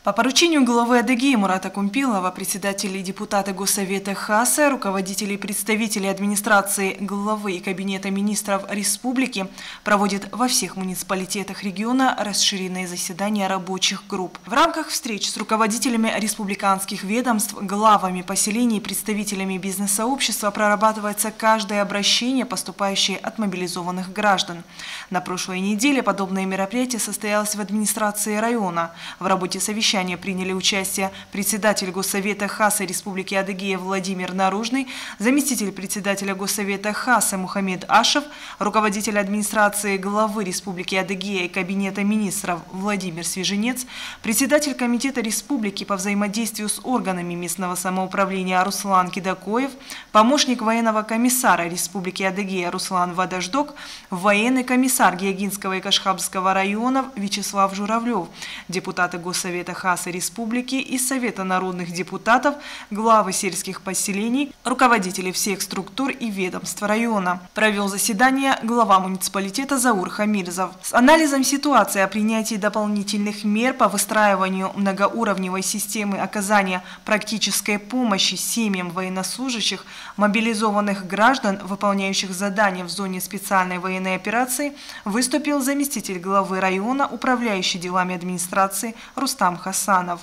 По поручению главы Адыгеи Мурата Кумпилова, председатели и депутаты Госсовета Хаса, руководители и представители администрации главы и кабинета министров республики проводят во всех муниципалитетах региона расширенные заседания рабочих групп. В рамках встреч с руководителями республиканских ведомств, главами поселений и представителями бизнес-сообщества прорабатывается каждое обращение, поступающее от мобилизованных граждан. На прошлой неделе подобное мероприятие состоялось в администрации района. В работе совещания приняли участие председатель Госсовета Хаса Республики Адыгея Владимир Наружный, заместитель председателя Госсовета Хаса Мухаммед Ашев, руководитель администрации главы Республики Адыгея и кабинета министров Владимир Свеженец, председатель комитета республики по взаимодействию с органами местного самоуправления Руслан Кидакоев, помощник военного комиссара Республики Адыгея Руслан Вадаждок, военный комиссар Геогинского и Кашхабского районов Вячеслав Журавлев, депутаты Госсовета Хаса Республики и Совета народных депутатов, главы сельских поселений, руководители всех структур и ведомств района. Провел заседание глава муниципалитета Заур Хамирзов. С анализом ситуации о принятии дополнительных мер по выстраиванию многоуровневой системы оказания практической помощи семьям военнослужащих, мобилизованных граждан, выполняющих задания в зоне специальной военной операции, выступил заместитель главы района, управляющий делами администрации Рустам Хасанов.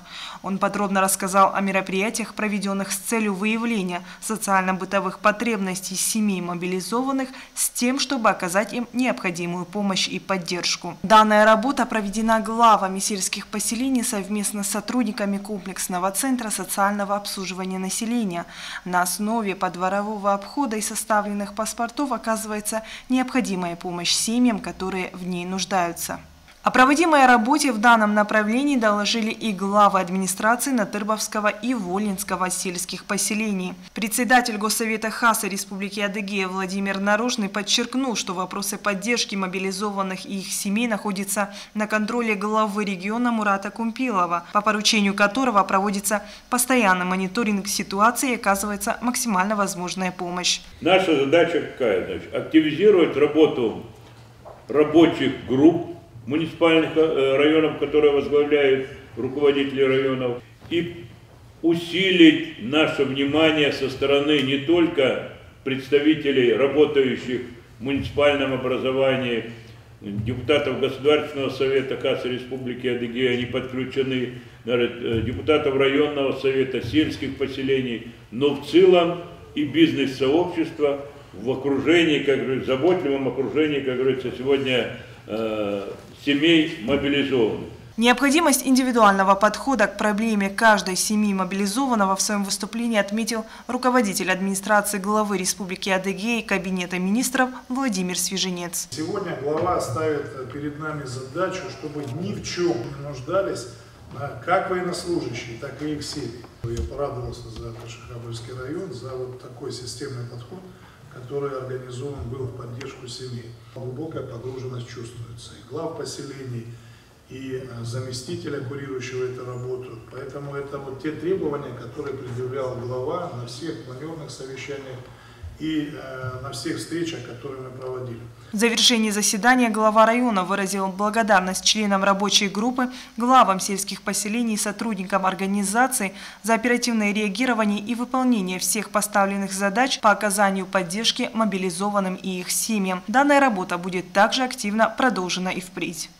Он подробно рассказал о мероприятиях, проведенных с целью выявления социально-бытовых потребностей семей мобилизованных с тем, чтобы оказать им необходимую помощь и поддержку. Данная работа проведена главами сельских поселений совместно с сотрудниками комплексного центра социального обслуживания населения. На основе подворового обхода и составленных паспортов оказывается необходимая помощь семьям, которые в ней нуждаются. О проводимой работе в данном направлении доложили и главы администрации Натырбовского и Волинского сельских поселений. Председатель Госсовета Хаса Республики Адыгея Владимир Наружный подчеркнул, что вопросы поддержки мобилизованных и их семей находятся на контроле главы региона Мурата Кумпилова, по поручению которого проводится постоянный мониторинг ситуации и оказывается максимально возможная помощь. Наша задача какая? Значит, активизировать работу рабочих групп муниципальных районов, которые возглавляют руководители районов, и усилить наше внимание со стороны не только представителей, работающих в муниципальном образовании, депутатов Государственного совета Хаса Республики Адыгея, они подключены, депутатов районного совета, сельских поселений, но в целом и бизнес-сообщества в окружении, как говорится, заботливом окружении, как говорится, сегодня семей мобилизованных. Необходимость индивидуального подхода к проблеме каждой семьи мобилизованного в своем выступлении отметил руководитель администрации главы Республики Адыгея и кабинета министров Владимир Свеженец. Сегодня глава ставит перед нами задачу, чтобы ни в чем не нуждались как военнослужащие, так и их семьи. Я порадовался за Кашхабский район, за вот такой системный подход, который организован был в поддержку семей. Глубокая погруженность чувствуется и глав поселений, и заместителя, курирующего эту работу. Поэтому это вот те требования, которые предъявлял глава на всех планерных совещаниях и на всех встречах, которые мы проводили. В завершении заседания глава района выразил благодарность членам рабочей группы, главам сельских поселений и сотрудникам организации за оперативное реагирование и выполнение всех поставленных задач по оказанию поддержки мобилизованным и их семьям. Данная работа будет также активно продолжена и впредь.